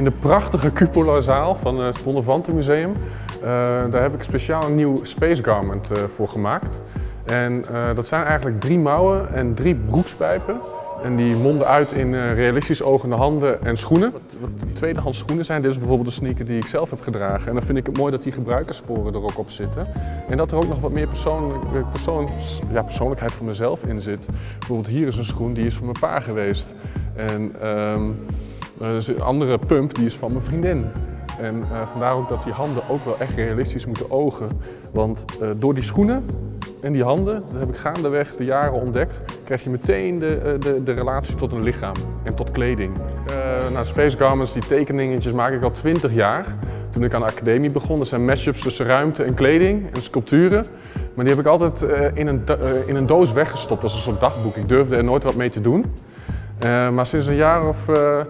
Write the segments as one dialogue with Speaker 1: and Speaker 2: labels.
Speaker 1: de prachtige Cupola-zaal van het Bonnefante Museum. Daar heb ik speciaal een nieuw Space Garment voor gemaakt. En dat zijn eigenlijk 3 mouwen en 3 broekspijpen. En die monden uit in realistisch ogende handen en schoenen. Wat tweedehands schoenen zijn. Dit is bijvoorbeeld de sneaker die ik zelf heb gedragen. En dan vind ik het mooi dat die gebruikerssporen er ook op zitten. En dat er ook nog wat meer persoonlijkheid voor mezelf in zit. Bijvoorbeeld hier is een schoen die is van mijn pa geweest. En er is een andere pump die is van mijn vriendin. En vandaar ook dat die handen ook wel echt realistisch moeten ogen. Want door die schoenen en die handen, dat heb ik gaandeweg de jaren ontdekt, krijg je meteen de relatie tot een lichaam en tot kleding. Space Garments, die tekeningetjes maak ik al 20 jaar. Toen ik aan de academie begon, dat zijn mashups tussen ruimte en kleding en sculpturen. Maar die heb ik altijd in een doos weggestopt als een soort dagboek. Ik durfde er nooit wat mee te doen. Maar sinds een jaar of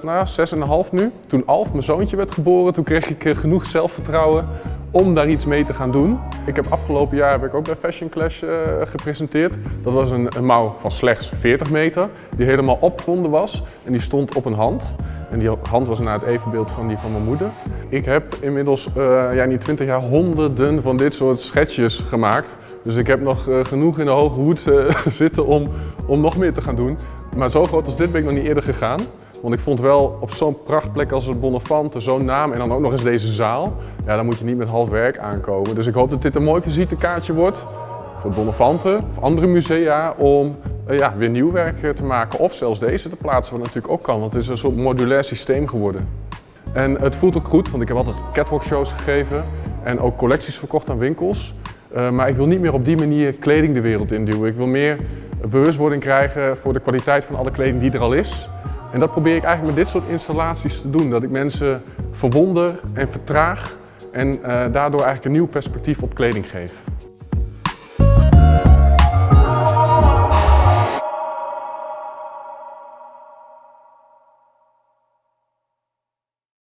Speaker 1: 6,5 nu, toen Alf, mijn zoontje, werd geboren, toen kreeg ik genoeg zelfvertrouwen om daar iets mee te gaan doen. Afgelopen jaar heb ik ook bij Fashion Clash gepresenteerd. Dat was een mouw van slechts 40 meter, die helemaal opgebonden was en die stond op een hand. En die hand was naar het evenbeeld van die van mijn moeder. Ik heb inmiddels in die 20 jaar honderden van dit soort schetsjes gemaakt. Dus ik heb nog genoeg in de hoge hoed zitten om nog meer te gaan doen. Maar zo groot als dit ben ik nog niet eerder gegaan. Want ik vond wel op zo'n prachtplek als het Bonnefante, zo'n naam en dan ook nog eens deze zaal. Ja, dan moet je niet met half werk aankomen. Dus ik hoop dat dit een mooi visitekaartje wordt voor Bonnefante of andere musea om weer nieuw werk te maken. Of zelfs deze te plaatsen, wat natuurlijk ook kan. Want het is een soort modulair systeem geworden. En het voelt ook goed, want ik heb altijd catwalk shows gegeven en ook collecties verkocht aan winkels. Maar ik wil niet meer op die manier kleding de wereld induwen. Ik wil meer bewustwording krijgen voor de kwaliteit van alle kleding die er al is. En dat probeer ik eigenlijk met dit soort installaties te doen. Dat ik mensen verwonder en vertraag en daardoor eigenlijk een nieuw perspectief op kleding geef.